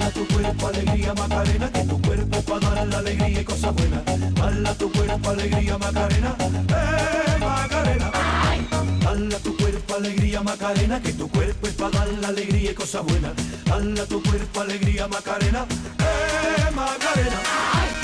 Dala a tu cuerpo alegría Macarena, que tu cuerpo es para dar la alegría y cosas buenas. Dala a tu cuerpo alegría Macarena, Macarena. Dala a tu cuerpo alegría Macarena, que tu cuerpo es para dar la alegría y cosas buenas. Dala a tu cuerpo alegría Macarena, Macarena.